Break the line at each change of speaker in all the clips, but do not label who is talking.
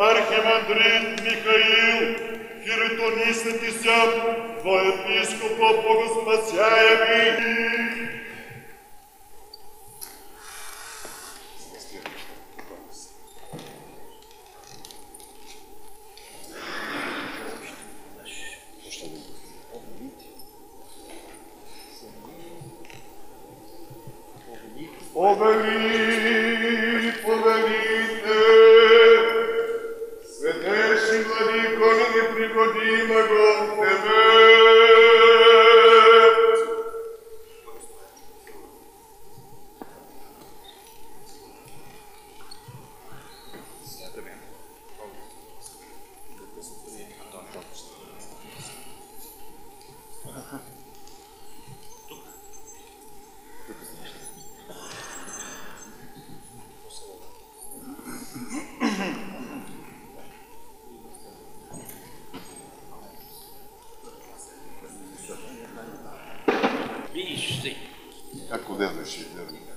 архимандрит Михаил, хиритониститися, воепископа Богоспасяеми. Повели, повелите, светеши владико, не пригодима го тебе. Kako veruješ i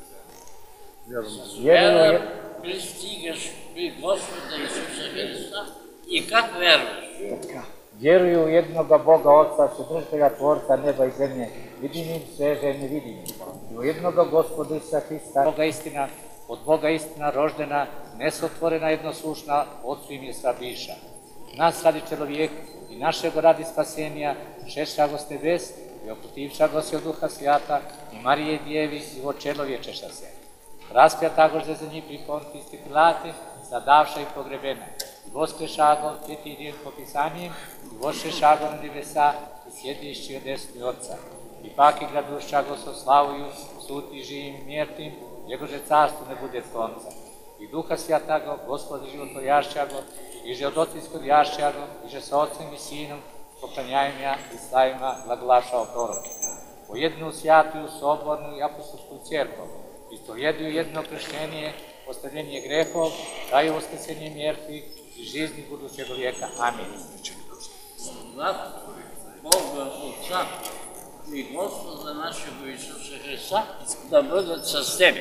Вера пристигаш при Господа Исуса Христа и как веруешь?
Vjeruju u jednoga Boga Otca, Vседržitelja, Tvorca neba i zemlje, vidinim, sveže, nevidinim. I u jednoga Gospoda Isusa Hrista, Boga istina, od Boga istina roždena, nesotvorena, jednoslušna, Otcu im je sva biša. Nas radi čelovijek i našeg radi spasenja, šešago s nebes, i oputivšago se od Duha Svijata, i Marije Djevi, i od čelovječeša se. Raspjatago že za njih pri Pontisti Pilate, zadavša i pogrebena. I voskešago, tjetidim po pisanjem, i vošešago na nebesa, i sjedišći od desni Otca. I pak i gradušćago so slavuju, suti živim i mjertim, njegože carstvo ne bude konca. I Duha Svjatago, Gospodi životvorjašćago, i že od Ocinskog jašćago, i že sa Otcem i Sinom, poklanjajima i slavima glaglašao prorok. O jednu svjatuju, sobornu i apostolsku crkvu, ispovjeduju jedno krštenje, ostavljenje grehov, daju vaskrsenje mrtvih i жизни будущего века. Аминь.
Слава Бога Отца и Господа нашего Иисуса Христа да бъдат с тебе.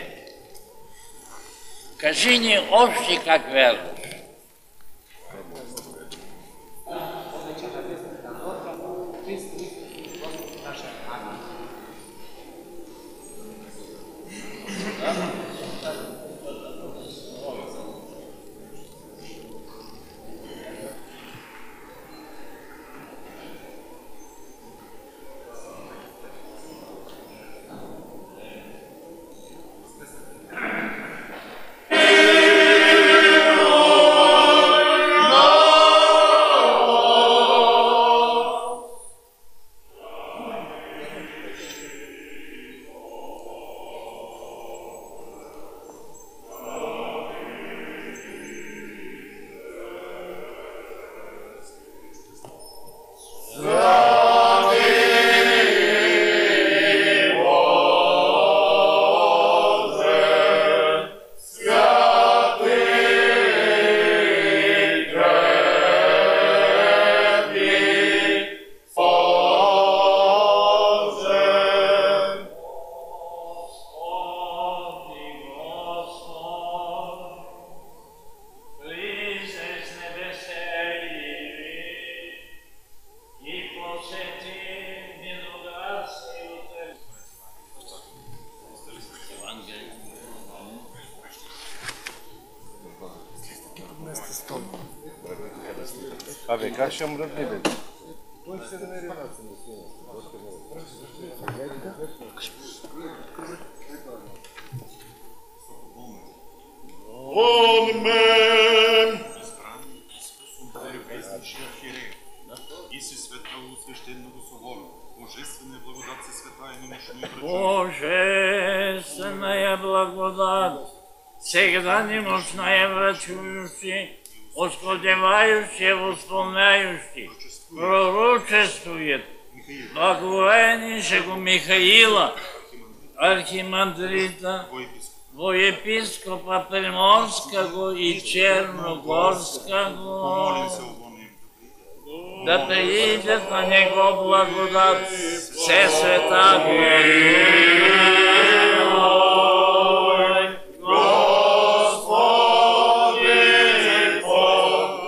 Кажи ни още как верваш.
Абе, как ще му разгледа? Amen.
И си светло священного собора, божественная благодать си святая немощную врача.
Божественная благодать, всегда немощная врачующая, оскорбевающая, восполняющая, пророчествует благовернейшего Михаила, архимандрита, воепископа Приморского и Черногорского, да приидет на него благодать все света Господи,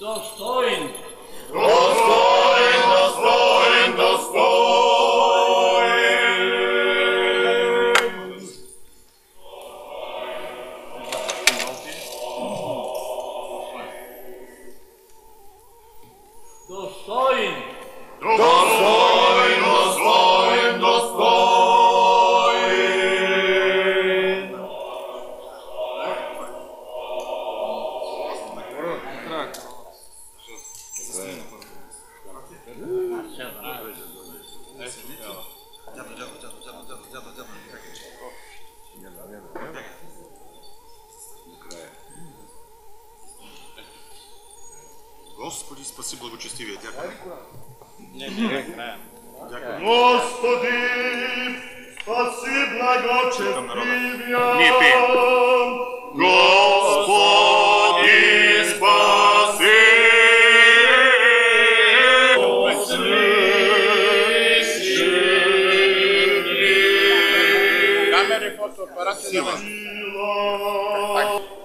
Достоин.
Достоин, достоин, достоин.
Достоин.
Достоин, достоин, достоин.
Господи, спаси благочестивие, дякую.
Господи, спаси благочестивия. Господи, спаси.
Камери, фотоапарати, давай.
Сила.